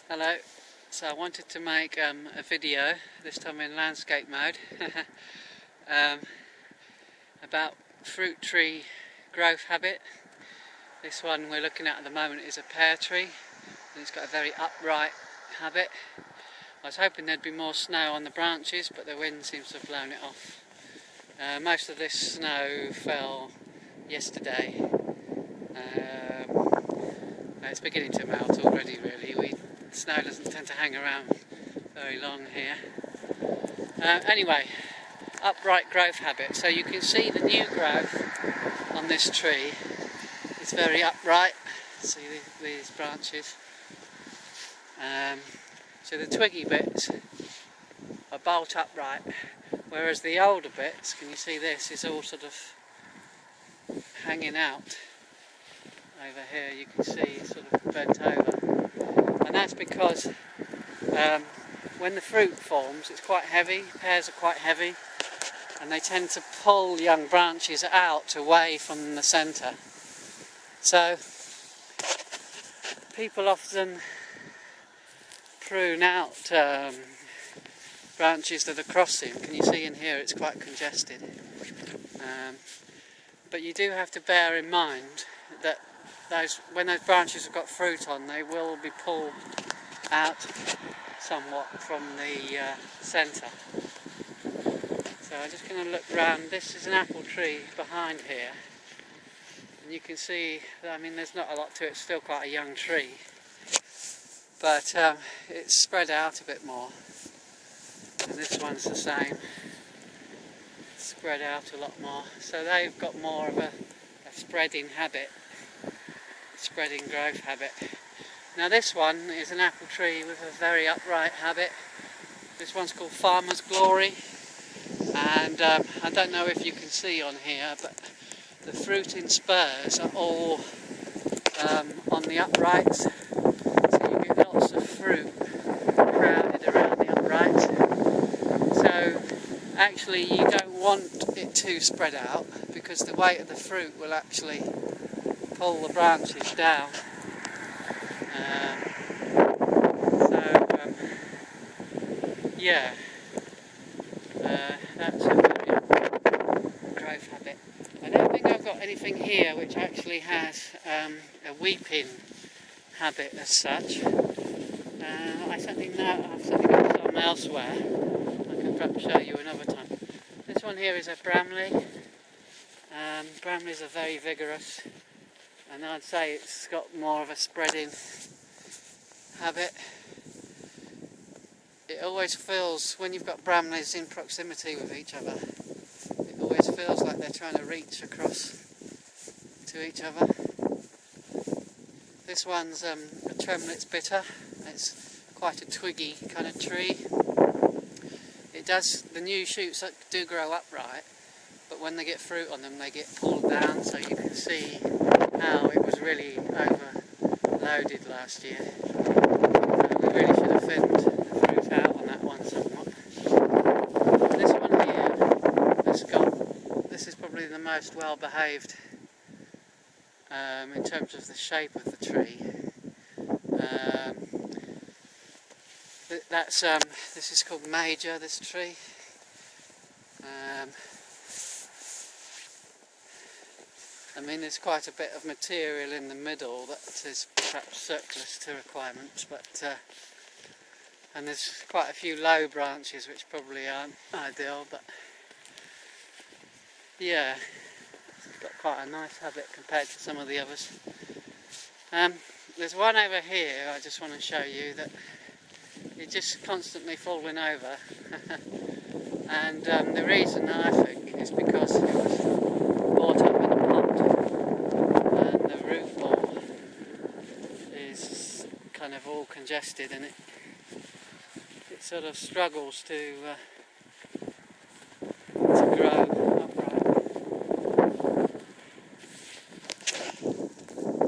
Hello, so I wanted to make a video, this time in landscape mode, about fruit tree growth habit. This one we're looking at the moment is a pear tree, and it's got a very upright habit. I was hoping there'd be more snow on the branches, but the wind seems to have blown it off. Most of this snow fell yesterday. It's beginning to melt already, really. Snow doesn't tend to hang around very long here. Anyway, upright growth habit. So you can see the new growth on this tree. It's very upright. See these branches. So the twiggy bits are bolt upright, whereas the older bits, can you see this, is all sort of hanging out. Over here you can see it's sort of bent over, and that's because when the fruit forms it's quite heavy. Pears are quite heavy, and they tend to pull young branches out away from the centre. So people often prune out branches that are crossing. Can you see in here it's quite congested, but you do have to bear in mind that when those branches have got fruit on, they will be pulled out somewhat from the centre. So I'm just going to look round. This is an apple tree behind here, and you can see that, I mean, there's not a lot to it. It's still quite a young tree, but it's spread out a bit more, and this one's the same. It's spread out a lot more, so they've got more of a spreading habit. Spreading growth habit. Now this one is an apple tree with a very upright habit. This one's called Farmer's Glory, and I don't know if you can see on here, but the fruiting spurs are all on the uprights, so you get lots of fruit crowded around the uprights. So actually you don't want it too spread out, because the weight of the fruit will actually pull the branches down. That's a very growth habit. I don't think I've got anything here which actually has a weeping habit as such. I've certainly got some elsewhere. I can perhaps show you another time. This one here is a bramley. Bramleys are very vigorous, and I'd say it's got more of a spreading habit. It always feels, when you've got bramleys in proximity with each other, it always feels like they're trying to reach across to each other. This one's a tremlitz bitter. It's quite a twiggy kind of tree. The new shoots do grow upright, but when they get fruit on them they get pulled down, so you can see how it was really overloaded last year. We really should have thinned the fruit out on that one somewhat. This one here, this is probably the most well behaved in terms of the shape of the tree. This is called Major, this tree. I mean, there's quite a bit of material in the middle that is perhaps surplus to requirements, but and there's quite a few low branches which probably aren't ideal, but yeah, it's got quite a nice habit compared to some of the others. There's one over here I just want to show you that it's just constantly falling over, and the reason I think is because it was brought up in a pot, and the root ball is kind of all congested, and it sort of struggles to grow.